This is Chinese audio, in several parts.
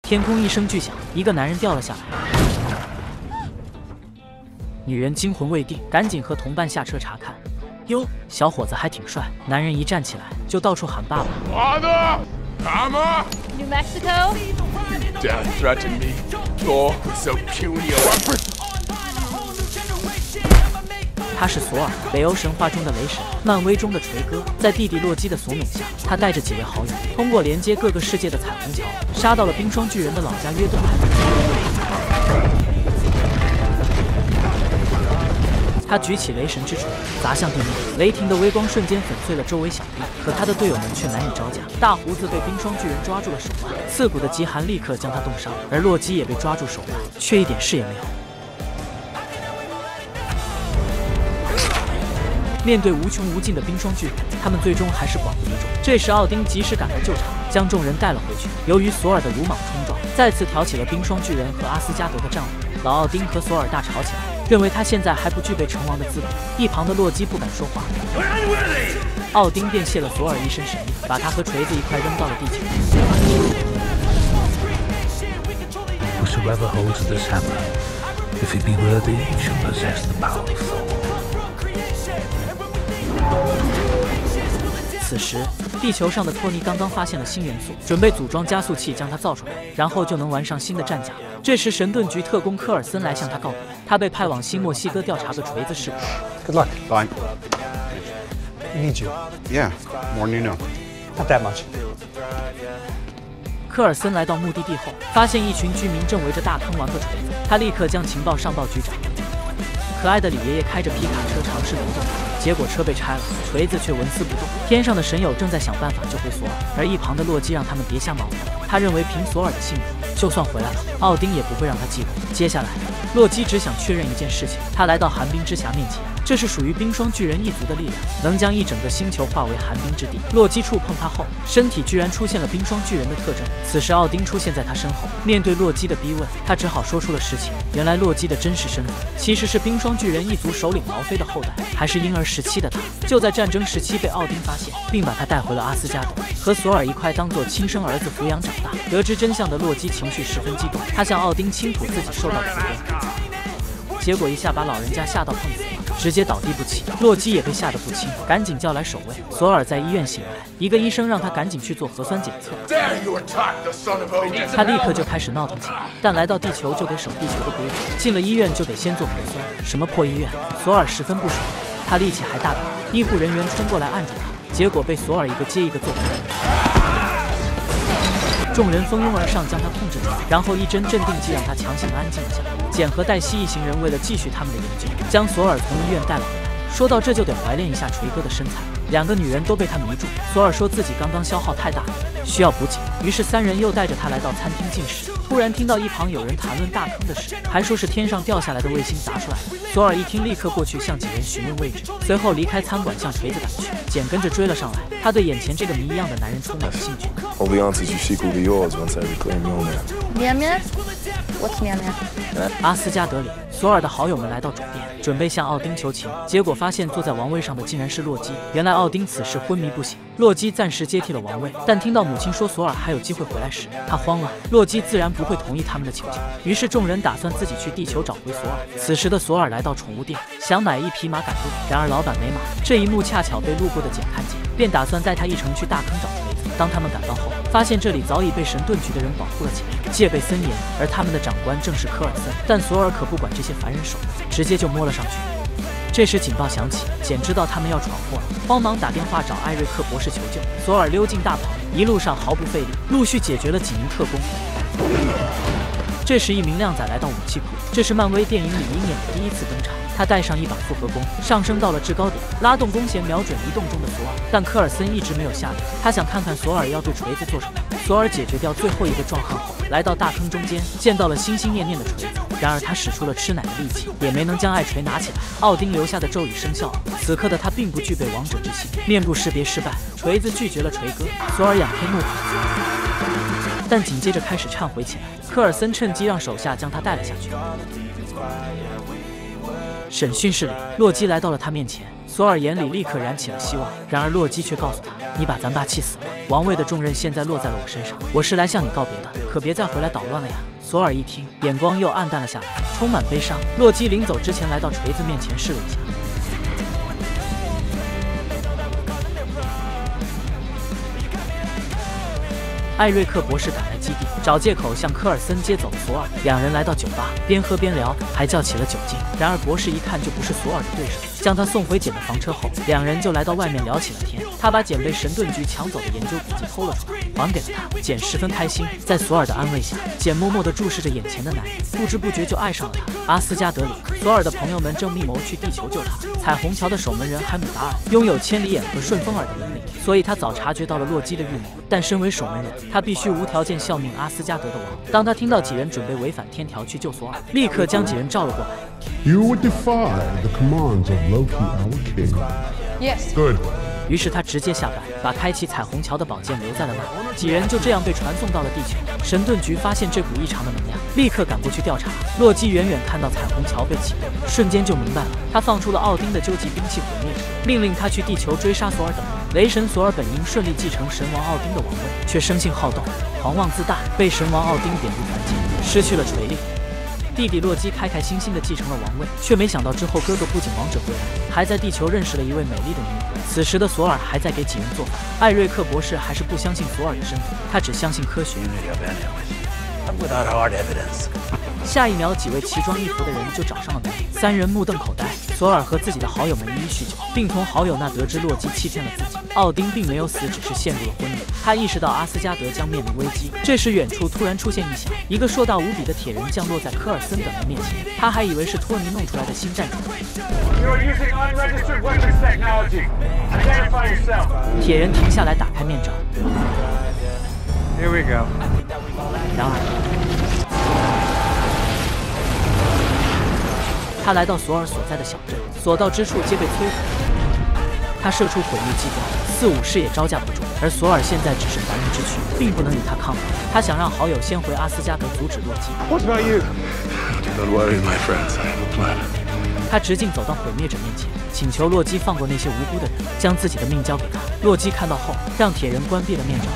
天空一声巨响，一个男人掉了下来。女人惊魂未定，赶紧和同伴下车查看。哟，小伙子还挺帅。男人一站起来就到处喊爸爸。 Father, Mama. New Mexico. Dad threatened me. Oh, so puny. 他是索尔，北欧神话中的雷神，漫威中的锤哥。在弟弟洛基的怂恿下，他带着几位好友，通过连接各个世界的彩虹桥，杀到了冰霜巨人的老家约顿海。他举起雷神之锤，砸向地面，雷霆的微光瞬间粉碎了周围小地，可他的队友们却难以招架。大胡子被冰霜巨人抓住了手腕，刺骨的极寒立刻将他冻伤，而洛基也被抓住手腕，却一点事也没有。面对无穷无尽的冰霜巨人，他们最终还是广不敌众。这时奥丁及时赶来救场，将众人带了回去。由于索尔的鲁莽冲撞，再次挑起了冰霜巨人和阿斯加德的战火。老奥丁和索尔大吵起来，认为他现在还不具备成王的资格。一旁的洛基不敢说话，奥丁便卸了索尔一身神力，把他和锤子一块扔到了地球。 Whosoever holds this hammer, if he be worthy, shall possess the power of Thor. 此时，地球上的托尼刚刚发现了新元素，准备组装加速器将它造出来，然后就能玩上新的战甲。这时，神盾局特工科尔森来向他告别，他被派往新墨西哥调查个锤子事故。 Good luck. Bye. We need you. Yeah, more than you know. Not that much. 科尔森来到目的地后，发现一群居民正围着大坑玩个锤子，他立刻将情报上报局长。可爱的李爷爷开着皮卡车尝试流动它，结果车被拆了，锤子却纹丝不动。天上的神友正在想办法救回索尔，而一旁的洛基让他们别瞎忙活。他认为凭索尔的性格，就算回来了，奥丁也不会让他继位。接下来，洛基只想确认一件事情，他来到寒冰之匣面前，这是属于冰霜巨人一族的力量，能将一整个星球化为寒冰之地。洛基触碰他后，身体居然出现了冰霜巨人的特征。此时，奥丁出现在他身后，面对洛基的逼问，他只好说出了实情。原来洛基的真实身份其实是冰霜巨人一族首领劳菲的后代，还是婴儿时期的他，就在战争时期被奥丁发现，并把他带回了阿斯加德，和索尔一块当做亲生儿子抚养长大。得知真相的洛基情绪十分激动，他向奥丁倾吐自己受到的苦功，结果一下把老人家吓到碰死了，直接倒地不起。洛基也被吓得不轻，赶紧叫来守卫。索尔在医院醒来，一个医生让他赶紧去做核酸检测，他立刻就开始闹腾起来。但来到地球就得守地球的规矩，进了医院就得先做核酸。什么破医院？索尔十分不爽，他力气还大点，医护人员冲过来按住他，结果被索尔一个接一个揍回。众人蜂拥而上，将他控制住，然后一针镇定剂让他强行安静了下来。简和黛西一行人为了继续他们的研究，将索尔从医院带了回来。说到这就得怀念一下锤哥的身材，两个女人都被他迷住。索尔说自己刚刚消耗太大了，需要补给，于是三人又带着他来到餐厅进食。突然听到一旁有人谈论大坑的事，还说是天上掉下来的卫星砸出来的。索尔一听，立刻过去向几人询问位置，随后离开餐馆向锤子赶去。简跟着追了上来，他对眼前这个谜一样的男人充满了兴趣。 I'll be honest, you seek will be yours once I reclaim your man. Meow meow. What's meow meow? 阿斯加德里，索尔的好友们来到主殿，准备向奥丁求情，结果发现坐在王位上的竟然是洛基。原来奥丁此时昏迷不醒，洛基暂时接替了王位，但听到母亲说索尔还有机会回来时，他慌了。洛基自然不会同意他们的请求，于是众人打算自己去地球找回索尔。此时的索尔来到宠物店，想买一匹马赶路，然而老板没马。这一幕恰巧被路过的简看见，便打算带他一程去大坑找锤子。当他们赶到后，发现这里早已被神盾局的人保护了起来，戒备森严，而他们的长官正是科尔森。但索尔可不管这些凡人手段，直接就摸了上去。这时警报响起，简知道他们要闯祸了，慌忙打电话找艾瑞克博士求救。索尔溜进大棚，一路上毫不费力，陆续解决了几名特工。这时一名靓仔来到武器库，这是漫威电影里鹰眼的第一次登场。他带上一把复合弓，上升到了制高点，拉动弓弦瞄准移动中的索尔。但科尔森一直没有下来，他想看看索尔要对锤子做什么。索尔解决掉最后一个壮汉后，来到大坑中间，见到了心心念念的锤子。然而他使出了吃奶的力气，也没能将爱锤拿起来。奥丁留下的咒语生效了，此刻的他并不具备王者之心，面部识别失败，锤子拒绝了锤哥。索尔仰天怒喊，但紧接着开始忏悔起来。科尔森趁机让手下将他带了下去。 审讯室里，洛基来到了他面前，索尔眼里立刻燃起了希望。然而洛基却告诉他：“你把咱爸气死了，王位的重任现在落在了我身上，我是来向你告别的，可别再回来捣乱了呀。”索尔一听，眼光又暗淡了下来，充满悲伤。洛基临走之前来到锤子面前试了一下。艾瑞克博士赶来基地，找借口向科尔森接走了索尔。两人来到酒吧，边喝边聊，还叫起了酒劲。然而博士一看就不是索尔的对手，将他送回简的房车后，两人就来到外面聊起了天。他把简被神盾局抢走的研究笔记偷了出来，还给了他。简十分开心，在索尔的安慰下，简默默地注视着眼前的男人，不知不觉就爱上了他。阿斯加德里，索尔的朋友们正密谋去地球救他。彩虹桥的守门人海姆达尔拥有千里眼和顺风耳的能力，所以他早察觉到了洛基的预谋。但身为守门人，他必须无条件效命阿斯加德的王。当他听到几人准备违反天条去救索尔，立刻将几人召了过来。 You would defy the commands of Loki, our king. Yes. Good. 于是他直接下班，把开启彩虹桥的宝剑留在了那里。几人就这样被传送到了地球。神盾局发现这股异常的能量，立刻赶过去调查。洛基远远看到彩虹桥被启动，瞬间就明白了。他放出了奥丁的究极兵器毁灭者，命令他去地球追杀索尔等人。雷神索尔本应顺利继承神王奥丁的王位，却生性好动，狂妄自大，被神王奥丁贬入凡间，失去了垂令。弟弟洛基开开心心地继承了王位，却没想到之后哥哥不仅王者归来，还在地球认识了一位美丽的女子。此时的索尔还在给几人做饭。艾瑞克博士还是不相信索尔的身份，他只相信科学。下一秒，几位奇装异服的人就找上了门，三人目瞪口呆。索尔和自己的好友们一一酗酒，并从好友那得知洛基欺骗了自己。奥丁并没有死，只是陷入了昏迷。他意识到阿斯加德将面临危机。这时，远处突然出现异象，一个硕大无比的铁人降落在科尔森等人面前。他还以为是托尼弄出来的新战场。铁人停下来，打开面罩。 Here we go. 然而，他来到索尔所在的小镇，所到之处皆被摧毁。他射出毁灭激光，四武士也招架不住。而索尔现在只是凡人之躯，并不能与他抗衡。他想让好友先回阿斯加德阻止洛基。 What about you? Don't worry, my friends. I have a plan. 他直径走到毁灭者面前，请求洛基放过那些无辜的人，将自己的命交给他。洛基看到后，让铁人关闭了面罩。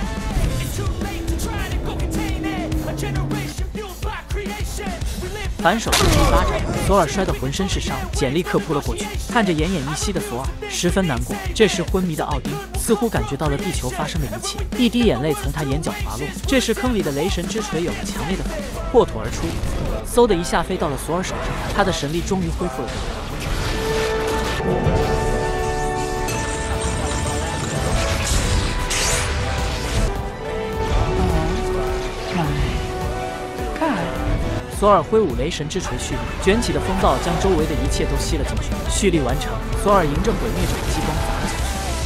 反手就是一巴掌，索尔摔得浑身是伤，简立刻扑了过去，看着奄奄一息的索尔，十分难过。这时昏迷的奥丁似乎感觉到了地球发生的一切，一滴眼泪从他眼角滑落。这时坑里的雷神之锤有了强烈的反应，破土而出，嗖的一下飞到了索尔手上，他的神力终于恢复了正常。索尔挥舞雷神之锤蓄力，卷起的风暴将周围的一切都吸了进去。蓄力完成，索尔迎着毁灭者的激光砸了下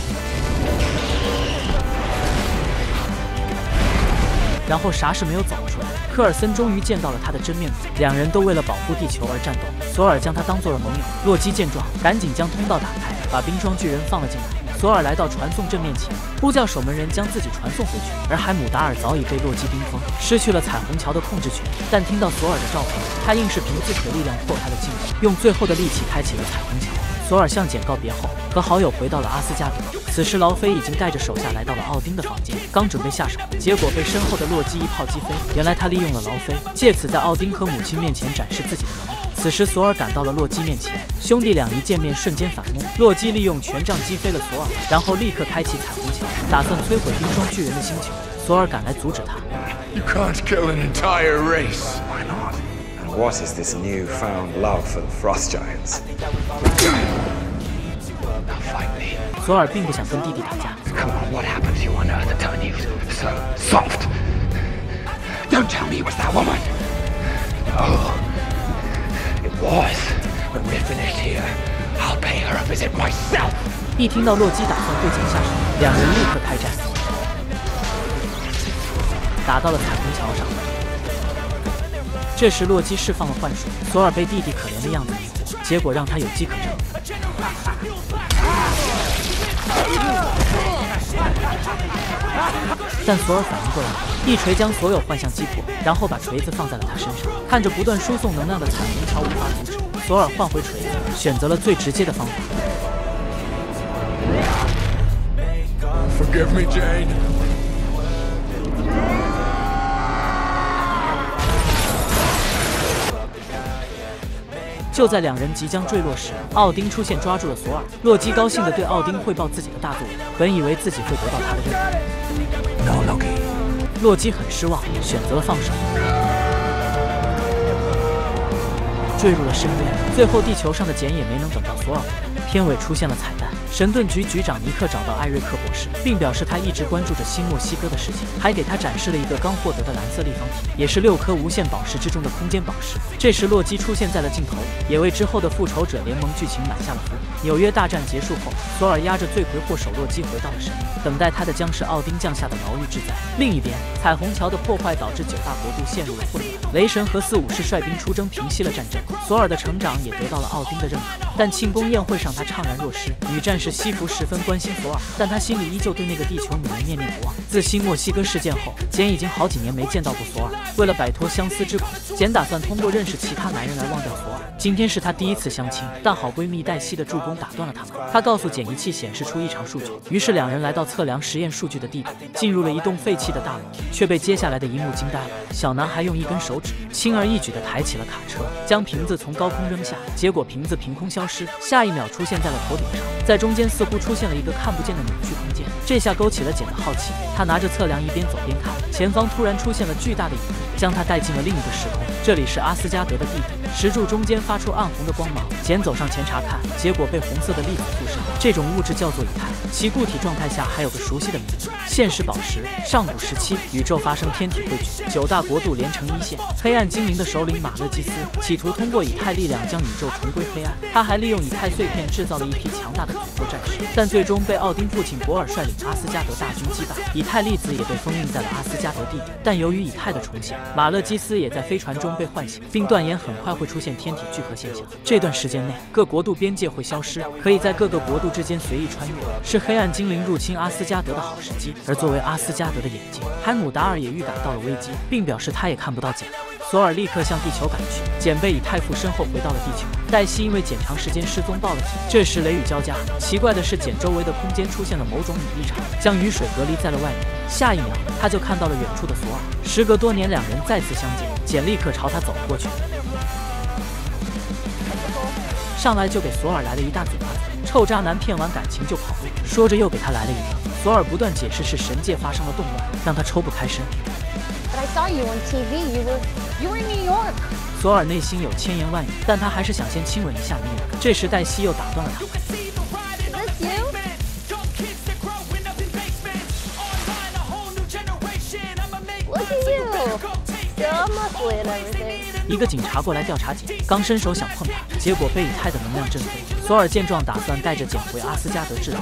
去，然后啥事没有走了出来。科尔森终于见到了他的真面目，两人都为了保护地球而战斗。索尔将他当做了盟友。洛基见状，赶紧将通道打开，把冰霜巨人放了进来。索尔来到传送阵面前，呼叫守门人将自己传送回去，而海姆达尔早已被洛基冰封，失去了彩虹桥的控制权。但听到索尔的召唤，他硬是凭自己的力量破开了禁锢，用最后的力气开启了彩虹桥。索尔向简告别后，和好友回到了阿斯加德。此时劳菲已经带着手下来到了奥丁的房间，刚准备下手，结果被身后的洛基一炮击飞。原来他利用了劳菲，借此在奥丁和母亲面前展示自己的能力。此时索尔赶到了洛基面前，兄弟俩一见面瞬间反目。洛基利用权杖击飞了索尔，然后立刻开启彩虹桥，打算摧毁冰霜巨人的星球。索尔赶来阻止他。 You can't kill an entire race. Why not? And what is this newfound love for the Frost Giants? Now fight me. 索尔并不想跟弟弟打架。 Come on, what happened to you on Earth that turned you so soft? Don't tell me it was that woman. No. It was. When we're finished here, I'll pay her a visit myself. 一听到洛基打算对简下手，两人立刻开战，打到了彩虹桥上。这时洛基释放了幻术，索尔被弟弟可怜的样子迷惑，结果让他有机可乘。但索尔反应过来，一锤将所有幻象击破，然后把锤子放在了他身上。看着不断输送能量的彩虹桥无法阻止， 索尔换回锤子，选择了最直接的方法。 Forgive me, Jane. 就在两人即将坠落时，奥丁出现抓住了索尔。洛基高兴地对奥丁汇报自己的大作为，本以为自己会得到他的认可。 No, Loki. 洛基很失望，选择了放手，坠入了深渊。最后，地球上的简也没能等到索尔回来。片尾出现了彩蛋。 神盾局局长尼克找到艾瑞克博士，并表示他一直关注着新墨西哥的事情，还给他展示了一个刚获得的蓝色立方体，也是6颗无限宝石之中的空间宝石。这时，洛基出现在了镜头，也为之后的复仇者联盟剧情埋下了伏笔。纽约大战结束后，索尔押着罪魁祸首洛基回到了神域，等待他的将是奥丁降下的牢狱之灾。另一边，彩虹桥的破坏导致9大国度陷入了混乱，雷神和4武士率兵出征，平息了战争。索尔的成长也得到了奥丁的认可，但庆功宴会上他怅然若失。女战士西弗十分关心索尔，但他心里依旧对那个地球女人念念不忘。自新墨西哥事件后，简已经好几年没见到过索尔。为了摆脱相思之苦，简打算通过认识其他男人来忘掉索尔。今天是她第一次相亲，但好闺蜜黛西的助攻打断了他们。她告诉简仪器显示出异常数据，于是两人来到测量实验数据的地点，进入了一栋废弃的大楼，却被接下来的一幕惊呆了。小男孩用一根手指轻而易举地抬起了卡车，将瓶子从高空扔下，结果瓶子凭空消失，下一秒出现在了头顶上，在中间似乎出现了一个看不见的扭曲空间，这下勾起了简的好奇。他拿着测量一边走边看，前方突然出现了巨大的引力，将他带进了另一个时空。这里是阿斯加德的地底，石柱中间发出暗红的光芒。简走上前查看，结果被红色的粒子附身，这种物质叫做以太，其固体状态下还有个熟悉的名字——现实宝石。上古时期，宇宙发生天体汇聚，9大国度连成一线。黑暗精灵的首领马勒基斯企图通过以太力量将宇宙重归黑暗，他还利用以太碎片制造了一批强大的诅咒战士，但最终被奥丁父亲博尔率领阿斯加德大军击败。以太粒子也被封印在了阿斯加德地底，但由于以太的重现，马勒基斯也在飞船中被唤醒，并断言很快会出现天体聚合现象。这段时间内，各国度边界会消失，可以在各个国度之间随意穿越，是黑暗精灵入侵阿斯加德的好时机。而作为阿斯加德的眼睛，海姆达尔也预感到了危机，并表示他也看不到简了。索尔立刻向地球赶去，简被以太附身后回到了地球。黛西因为简长时间失踪报了警。这时雷雨交加，奇怪的是简周围的空间出现了某种引力场，将雨水隔离在了外面。下一秒，他就看到了远处的索尔。时隔多年，两人再次相见，简立刻朝他走了过去，上来就给索尔来了一大嘴巴子。臭渣男骗完感情就跑路，说着又给他来了一个。索尔不断解释是神界发生了动乱，让他抽不开身。 But I saw you on TV. You were in New York. 索尔内心有千言万语，但他还是想先亲吻一下女友。这时黛西又打断了他。 Is this you? Look at you. Still muscly and everything. 一个警察过来调查简，刚伸手想碰他，结果被以太的能量震飞。索尔见状，打算带着简回阿斯加德治疗。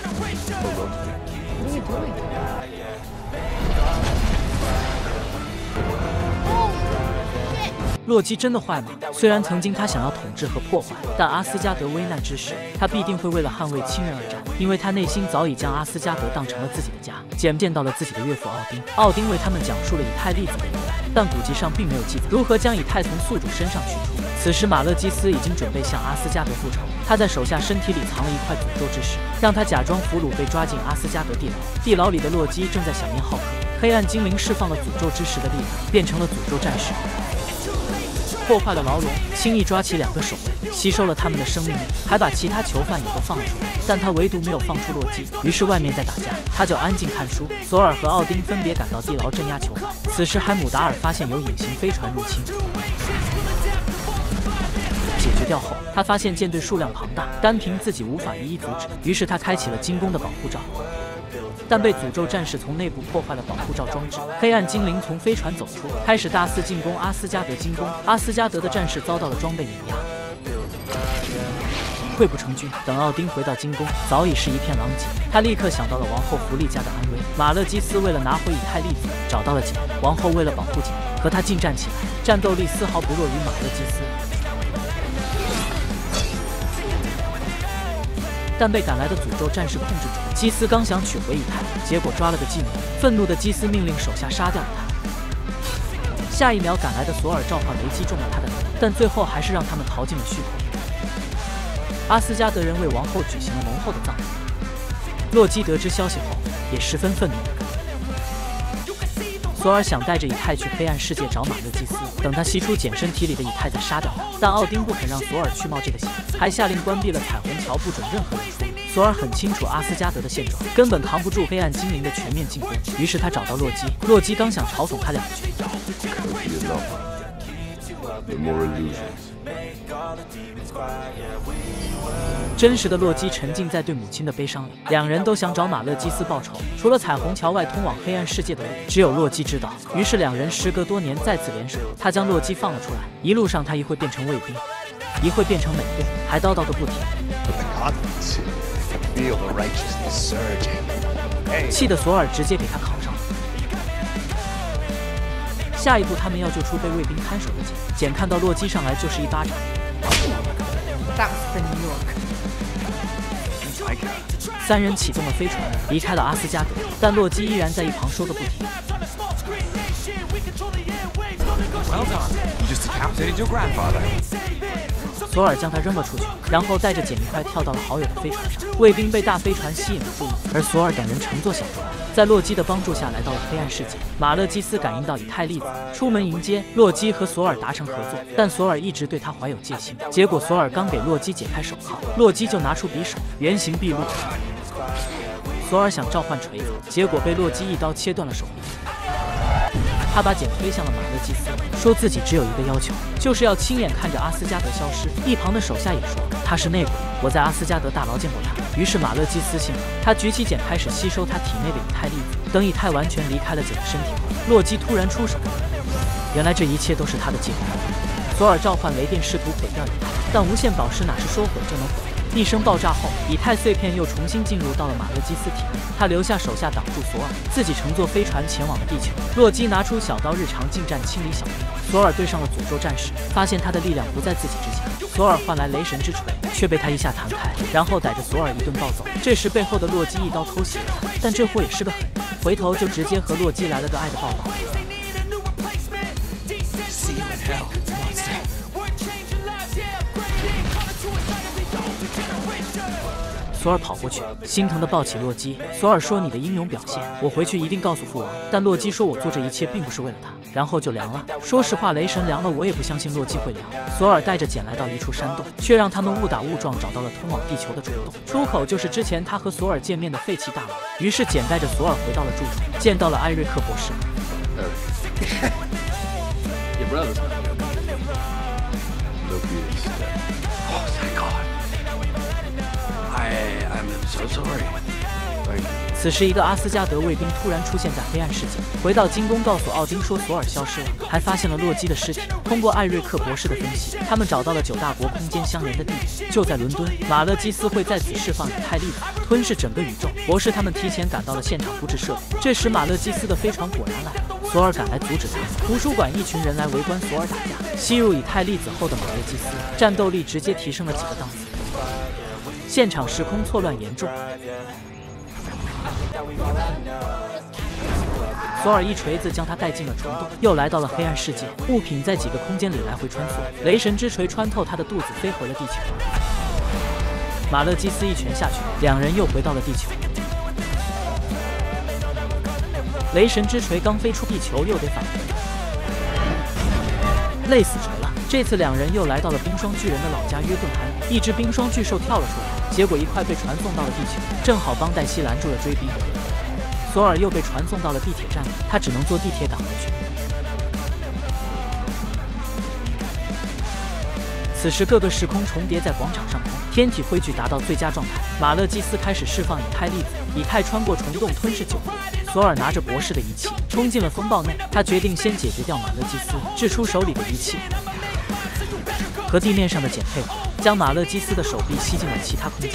洛基真的坏吗？虽然曾经他想要统治和破坏，但阿斯加德危难之时，他必定会为了捍卫亲人而战，因为他内心早已将阿斯加德当成了自己的家。简见到了自己的岳父奥丁，奥丁为他们讲述了以太粒子的由来，但古籍上并没有记载如何将以太从宿主身上取出。此时马勒基斯已经准备向阿斯加德复仇，他在手下身体里藏了一块诅咒之石，让他假装俘虏被抓进阿斯加德地牢。地牢里的洛基正在想念浩克，黑暗精灵释放了诅咒之石的力量，变成了诅咒战士。破坏了牢笼，轻易抓起2个守卫，吸收了他们的生命力，还把其他囚犯也都放了出来，但他唯独没有放出洛基。于是外面在打架，他就安静看书。索尔和奥丁分别赶到地牢镇压囚犯。此时海姆达尔发现有隐形飞船入侵，解决掉后，他发现舰队数量庞大，单凭自己无法一一阻止，于是他开启了金弓的保护罩。但被诅咒战士从内部破坏了保护罩装置，黑暗精灵从飞船走出，开始大肆进攻阿斯加德金宫。阿斯加德的战士遭到了装备碾压，溃不成军。等奥丁回到金宫，早已是一片狼藉。他立刻想到了王后弗利嘉的安危。马勒基斯为了拿回以太粒子，找到了简。王后为了保护简，和他近战起来，战斗力丝毫不弱于马勒基斯。但被赶来的诅咒战士控制住。基斯刚想取回以太，结果抓了个寂寞。愤怒的基斯命令手下杀掉了他。 下一秒赶来的索尔召唤雷击中了他的头，但最后还是让他们逃进了虚空。阿斯加德人为王后举行了浓厚的葬礼。洛基得知消息后也十分愤怒。索尔想带着以太去黑暗世界找马勒基斯，等他吸出减身体里的以太再杀掉他，但奥丁不肯让索尔去冒这个险，还下令关闭了彩虹桥，不准任何人出入。索尔很清楚阿斯加德的现状，根本扛不住黑暗精灵的全面进攻，于是他找到洛基。洛基刚想嘲讽他两句，真实的洛基沉浸在对母亲的悲伤里，两人都想找马勒基斯报仇。除了彩虹桥外通往黑暗世界的路，只有洛基知道。于是两人时隔多年再次联手，他将洛基放了出来。一路上他一会变成卫兵，一会变成美队，还叨叨个不停。气得索尔直接给他烤上了。下一步他们要救出被卫兵看守的简看到洛基上来就是一巴掌。三人启动了飞船，离开了阿斯加德，但洛基依然在一旁说个不停。索尔将他扔了出去，然后带着简一块跳到了好友的飞船上。卫兵被大飞船吸引了注意，而索尔等人乘坐小船，在洛基的帮助下来到了黑暗世界。马勒基斯感应到以太粒子，出门迎接洛基，和索尔达成合作，但索尔一直对他怀有戒心。结果索尔刚给洛基解开手铐，洛基就拿出匕首，原形毕露。索尔想召唤锤子，结果被洛基一刀切断了手臂。他把简推向了马勒基斯，说自己只有一个要求，就是要亲眼看着阿斯加德消失。一旁的手下也说他是内鬼，我在阿斯加德大牢见过他。于是马勒基斯信了，他举起简开始吸收他体内的以太粒子。等以太完全离开了简的身体后，洛基突然出手，原来这一切都是他的计划。索尔召唤雷电试图毁掉以太，但无限宝石哪是说毁就能毁。一声爆炸后，以太碎片又重新进入到了马勒基斯体内。他留下手下挡住索尔，自己乘坐飞船前往了地球。洛基拿出小刀，日常近战清理小兵。索尔对上了诅咒战士，发现他的力量不在自己之前。索尔换来雷神之锤，却被他一下弹开，然后逮着索尔一顿暴揍。这时背后的洛基一刀偷袭了他，但这货也是个狠人，回头就直接和洛基来了个爱的抱抱。索尔跑过去，心疼地抱起洛基。索尔说：“你的英勇表现，我回去一定告诉父王。”但洛基说：“我做这一切并不是为了他。”然后就凉了。说实话，雷神凉了，我也不相信洛基会凉。索尔带着简来到一处山洞，却让他们误打误撞找到了通往地球的主洞，出口就是之前他和索尔见面的废弃大楼。于是简带着索尔回到了住处，见到了艾瑞克博士。此时，一个阿斯加德卫兵突然出现在黑暗世界，回到金宫告诉奥丁说索尔消失了，还发现了洛基的尸体。通过艾瑞克博士的分析，他们找到了9大国空间相连的地点，就在伦敦。马勒基斯会在此释放以太粒子，吞噬整个宇宙。博士他们提前赶到了现场布置设备。这时，马勒基斯的飞船果然来了，索尔赶来阻止他。图书馆一群人来围观索尔打架，吸入以太粒子后的马勒基斯战斗力直接提升了几个档次。现场时空错乱严重，索尔一锤子将他带进了虫洞，又来到了黑暗世界。物品在几个空间里来回穿梭，雷神之锤穿透他的肚子，飞回了地球。马勒基斯一拳下去，两人又回到了地球。雷神之锤刚飞出地球，又得返回，累死锤了。这次两人又来到了冰霜巨人的老家约顿海姆，一只冰霜巨兽跳了出来，结果一块被传送到了地球，正好帮黛西拦住了追兵。索尔又被传送到了地铁站里，他只能坐地铁赶回去。此时各个时空重叠在广场上空，天体汇聚达到最佳状态。马勒基斯开始释放以太粒子，以太穿过虫洞吞噬9国。索尔拿着博士的仪器冲进了风暴内，他决定先解决掉马勒基斯，掷出手里的仪器，和地面上的简配合，将马勒基斯的手臂吸进了其他空间。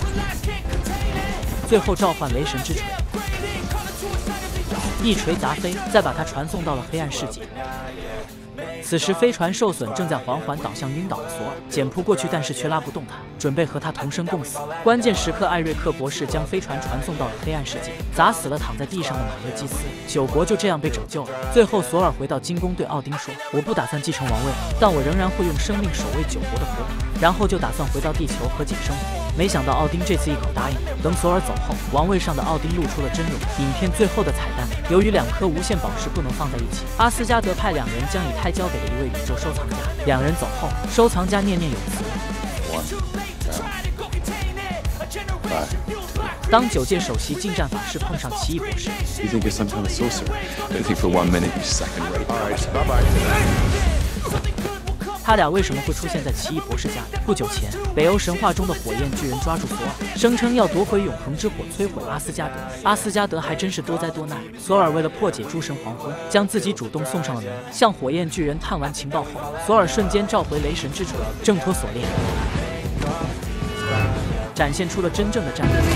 最后召唤雷神之锤，一锤砸飞，再把他传送到了黑暗世界。 此时飞船受损，正在缓缓倒向晕倒的索尔，简扑过去，但是却拉不动他，准备和他同生共死。关键时刻，艾瑞克博士将飞船传送到了黑暗世界，砸死了躺在地上的马约基斯。9国就这样被拯救了。最后，索尔回到金宫，对奥丁说：“我不打算继承王位，但我仍然会用生命守卫9国的和平。”然后就打算回到地球和解生活。没想到奥丁这次一口答应。等索尔走后，王位上的奥丁露出了真容。影片最后的彩蛋，由于2颗无限宝石不能放在一起，阿斯加德派2人将以太交给了一位宇宙收藏家。2人走后，收藏家念念有词。当9届首席近战法师碰上奇异博士 You think you're some kind of sorcerer? Don't think for 1 minute you second-rate. All right, bye-bye. 他俩为什么会出现在奇异博士家里？不久前，北欧神话中的火焰巨人抓住索尔，声称要夺回永恒之火，摧毁阿斯加德。阿斯加德还真是多灾多难。索尔为了破解诸神黄昏，将自己主动送上了门。向火焰巨人探完情报后，索尔瞬间召回雷神之锤，挣脱锁链，展现出了真正的战斗。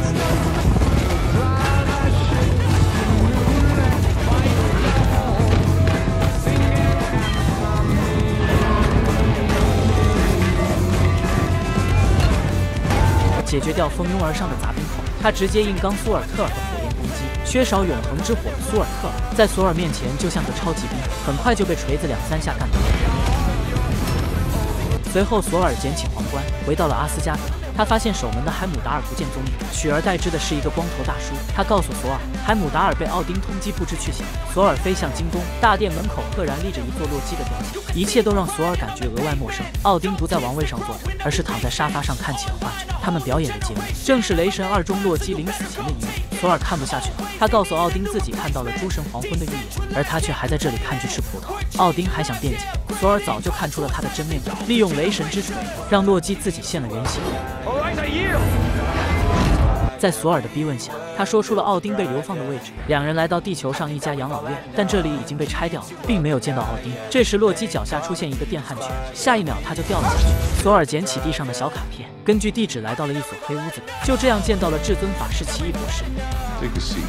解决掉蜂拥而上的杂兵后，他直接硬刚苏尔特尔的火焰攻击。缺少永恒之火的苏尔特尔在索尔面前就像个超级兵，很快就被锤子2、3下干倒。随后，索尔捡起皇冠，回到了阿斯加德。他发现守门的海姆达尔不见踪影，取而代之的是一个光头大叔。他告诉索尔，海姆达尔被奥丁通缉，不知去向。索尔飞向金宫，大殿门口赫然立着一座洛基的雕像，一切都让索尔感觉额外陌生。奥丁不在王位上坐着，而是躺在沙发上看起了话剧。他们表演的节目正是《雷神2》中洛基临死前的一幕。索尔看不下去了，他告诉奥丁自己看到了诸神黄昏的预言，而他却还在这里看剧吃葡萄。奥丁还想辩解，索尔早就看出了他的真面目，利用雷神之锤让洛基自己现了原形。在索尔的逼问下，他说出了奥丁被流放的位置。2人来到地球上一家养老院，但这里已经被拆掉了，并没有见到奥丁。这时，洛基脚下出现一个电焊圈，下一秒他就掉了下去。索尔捡起地上的小卡片，根据地址来到了一所黑屋子里，就这样见到了至尊法师奇异博士。 Take a seat.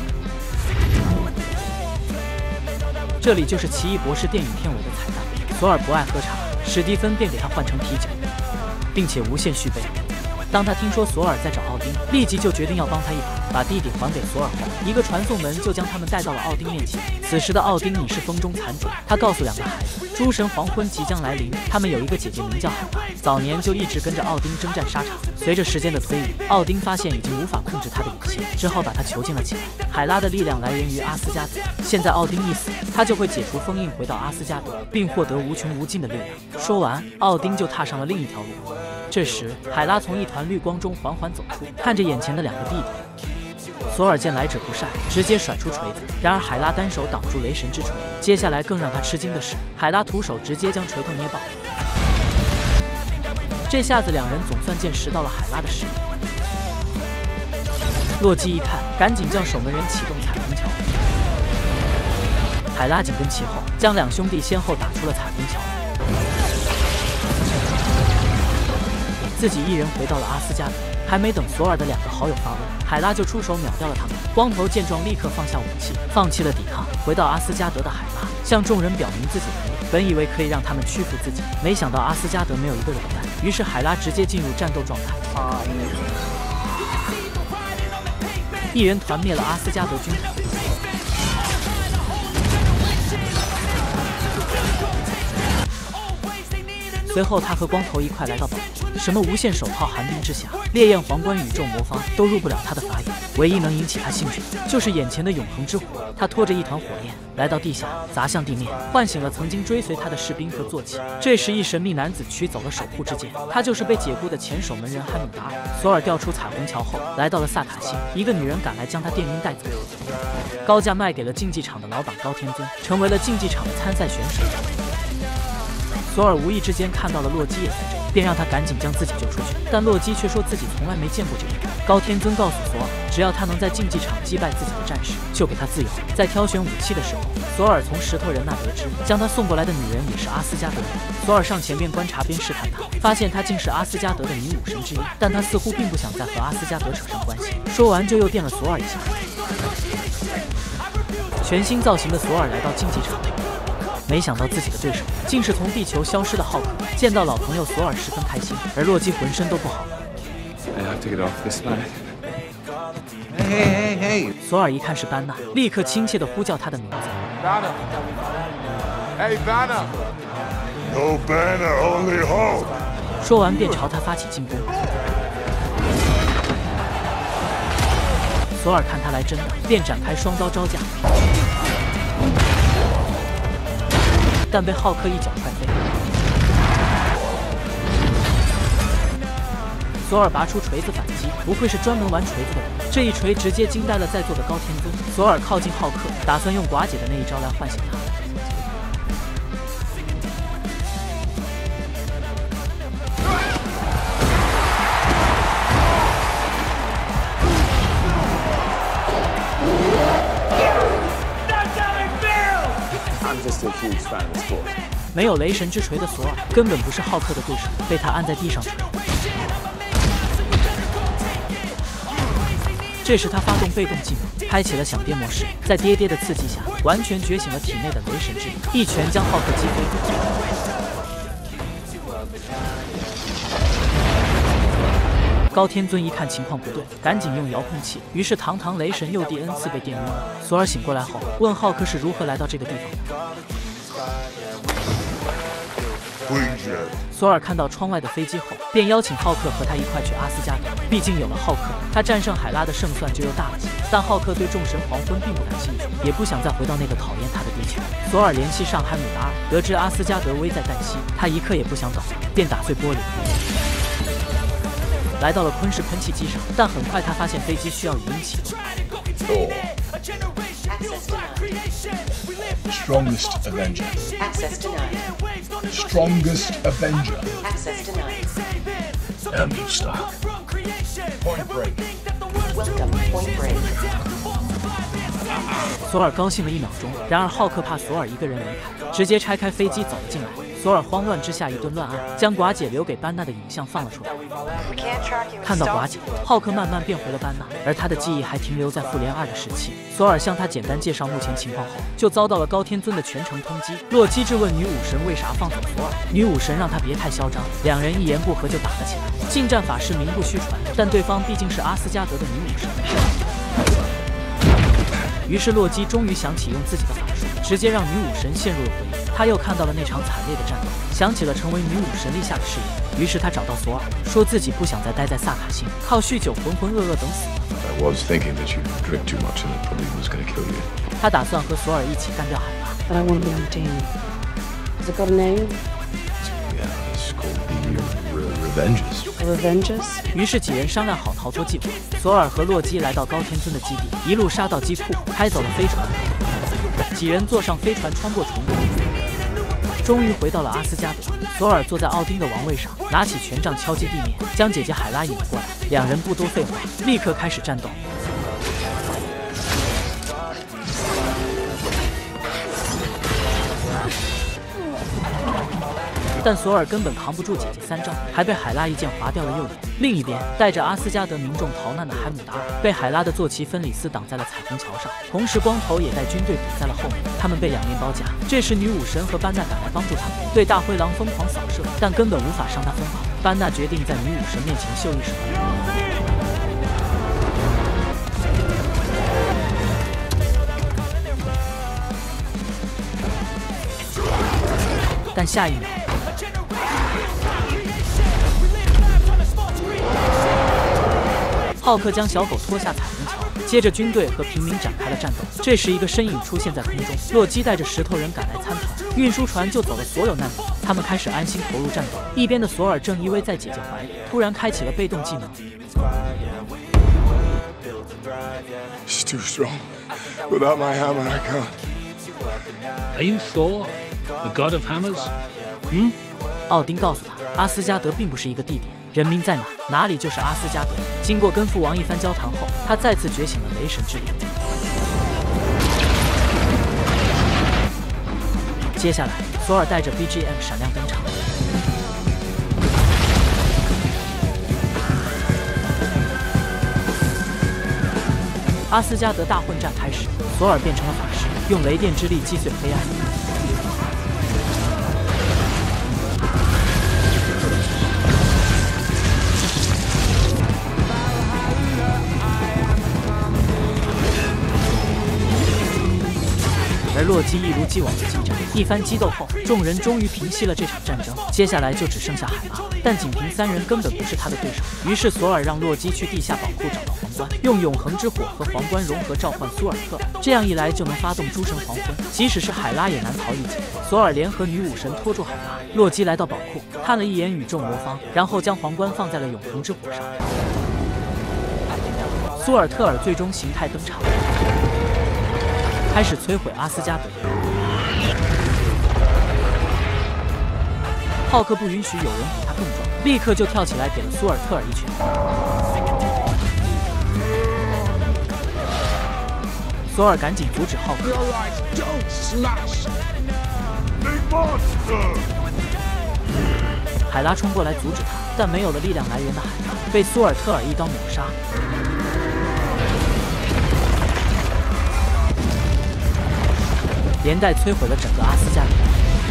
这里就是奇异博士电影片尾的彩蛋。索尔不爱喝茶，史蒂芬便给他换成啤酒，并且无限续杯。当他听说索尔在找奥丁，立即就决定要帮他一把，把弟弟还给索尔后，一个传送门就将他们带到了奥丁面前。此时的奥丁已是风中残烛，他告诉2个孩子，诸神黄昏即将来临，他们有一个姐姐名叫海拉，早年就一直跟着奥丁征战沙场。随着时间的推移，奥丁发现已经无法控制他的一切，只好把他囚禁了起来。海拉的力量来源于阿斯加德，现在奥丁一死，他就会解除封印，回到阿斯加德，并获得无穷无尽的力量。说完，奥丁就踏上了另一条路。这时，海拉从一团绿光中缓缓走出，看着眼前的2个弟弟。索尔见来者不善，直接甩出锤子，然而海拉单手挡住雷神之锤。接下来更让他吃惊的是，海拉徒手直接将锤头捏爆。这下子2人总算见识到了海拉的实力。洛基一看，赶紧叫守门人启动彩虹桥。海拉紧跟其后，将2兄弟先后打出了彩虹桥。自己一人回到了阿斯加德，还没等索尔的2个好友发问，海拉就出手秒掉了他们。光头见状，立刻放下武器，放弃了抵抗。回到阿斯加德的海拉向众人表明自己的能力，本以为可以让他们屈服自己，没想到阿斯加德没有一个人干，于是海拉直接进入战斗状态，一人团灭了阿斯加德军团。随后，他和光头一块来到堡垒，什么无限手套、寒冰之匣、烈焰皇冠、宇宙魔方都入不了他的法眼，唯一能引起他兴趣的就是眼前的永恒之火。他拖着一团火焰来到地下，砸向地面，唤醒了曾经追随他的士兵和坐骑。这时，一神秘男子取走了守护之剑，他就是被解雇的前守门人海姆达尔。索尔调出彩虹桥后，来到了萨卡星，一个女人赶来将他电晕带走，高价卖给了竞技场的老板高天尊，成为了竞技场的参赛选手。索尔无意之间看到了洛基也在这里，便让他赶紧将自己救出去。但洛基却说自己从来没见过这个人。高天尊告诉索尔，只要他能在竞技场击败自己的战士，就给他自由。在挑选武器的时候，索尔从石头人那得知，将他送过来的女人也是阿斯加德人。索尔上前边观察边试探他，发现他竟是阿斯加德的女武神之一，但他似乎并不想再和阿斯加德扯上关系。说完就又电了索尔一下。全新造型的索尔来到竞技场。 没想到自己的对手竟是从地球消失的浩克。见到老朋友索尔十分开心，而洛基浑身都不好了。 I have to get off this planet. Hey. 索尔一看是班纳，立刻亲切地呼叫他的名字。 Banner. Hey, Banner. No banner, only hope. 说完便朝他发起进攻。索尔看他来真的，便展开双刀招架，但被浩克一脚踹飞。索尔拔出锤子反击，不愧是专门玩锤子的人，这一锤直接惊呆了在座的高天尊。索尔靠近浩克，打算用寡姐的那一招来唤醒他。 I'm just a huge fan of the sport. 没有雷神之锤的索尔根本不是浩克的对手，被他按在地上锤。这时他发动被动技能，开启了响爹模式，在爹爹的刺激下，完全觉醒了体内的雷神之力，一拳将浩克击飞。高天尊一看情况不对，赶紧用遥控器，于是堂堂雷神又第 N 次被电晕了。索尔醒过来后，问浩克是如何来到这个地方的。索尔看到窗外的飞机后，便邀请浩克和他一块去阿斯加德。毕竟有了浩克，他战胜海拉的胜算就又大了些。但浩克对众神黄昏并不感兴趣，也不想再回到那个讨厌他的地球。索尔联系上海姆达尔，得知阿斯加德危在旦夕，他一刻也不想倒，便打碎玻璃。来到了昆氏喷气机上，但很快他发现飞机需要语音启动。 Strongest Avenger. Access denied. Strongest Avenger. Access denied. Enemy stock. Point break. Welcome, Point Break. 索尔高兴了1秒钟，然而浩克怕索尔一个人离开，直接拆开飞机走了进来。索尔慌乱之下一顿乱按，将寡姐留给班纳的影像放了出来。看到寡姐，浩克慢慢变回了班纳，而他的记忆还停留在复联2的时期。索尔向他简单介绍目前情况后，就遭到了高天尊的全程通缉。洛基质问女武神为啥放走索尔，女武神让他别太嚣张，两人一言不合就打了起来。近战法是名不虚传，但对方毕竟是阿斯加德的女武神。于是洛基终于想起用自己的法术，直接让女武神陷入了回忆。他又看到了那场惨烈的战斗，想起了成为女武神立下的誓言。于是他找到索尔，说自己不想再待在萨卡星，靠酗酒浑浑噩噩等死了。 I was thinking that you drink too much and it probably was going to kill you. 他打算和索尔一起干掉海拉。 But I want to be on the team. Has it got a name? Yeah, it's called the Revengers. The Revengers? 于是几人商量好逃脱计划。索尔和洛基来到高天尊的基地，一路杀到机库，开走了飞船。几人坐上飞船穿过重围，终于回到了阿斯加德。索尔坐在奥丁的王位上，拿起权杖敲击地面，将姐姐海拉引了过来。两人不多废话，立刻开始战斗。但索尔根本扛不住姐姐3招，还被海拉一剑划掉了右眼。另一边，带着阿斯加德民众逃难的海姆达尔被海拉的坐骑芬里斯挡在了彩虹桥上，同时光头也带军队堵在了后面，他们被两面包夹。这时女武神和班纳赶来帮助他们，对大灰狼疯狂扫射，但根本无法伤他分毫。班纳决定在女武神面前秀一手。但下一秒，浩克将小狗拖下彩虹桥，接着军队和平民展开了战斗。这时，一个身影出现在空中，洛基带着石头人赶来参团，运输船救走了所有难民。他们开始安心投入战斗。一边的索尔正依偎在姐姐怀里，突然开启了被动技能。 She's too strong. Without my hammer, I can't. Are you Thor, the god of hammers? 奥丁告诉他，阿斯加德并不是一个地点，人民在哪，哪里就是阿斯加德。经过跟父王一番交谈后，他再次觉醒了雷神之力。接下来，索尔带着 BGM 闪亮登场。阿斯加德大混战开始，索尔变成了法师，用雷电之力击碎黑暗。 洛基一如既往的进战，一番激斗后，众人终于平息了这场战争。接下来就只剩下海拉，但仅凭3人根本不是他的对手。于是索尔让洛基去地下宝库找到皇冠，用永恒之火和皇冠融合召唤苏尔特，这样一来就能发动诸神黄昏，即使是海拉也难逃一劫。索尔联合女武神拖住海拉，洛基来到宝库，看了一眼宇宙魔方，然后将皇冠放在了永恒之火上。苏尔特尔最终形态登场，开始摧毁阿斯加德。浩克不允许有人比他更壮，立刻就跳起来给了苏尔特尔一拳。索尔赶紧阻止浩克。海拉冲过来阻止他，但没有了力量来源的海拉被苏尔特尔一刀秒杀。连带摧毁了整个阿斯加德。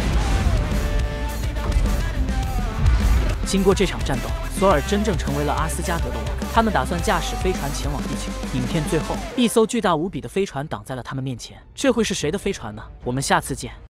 经过这场战斗，索尔真正成为了阿斯加德的王。他们打算驾驶飞船前往地球。影片最后，一艘巨大无比的飞船挡在了他们面前。这会是谁的飞船呢？我们下次见。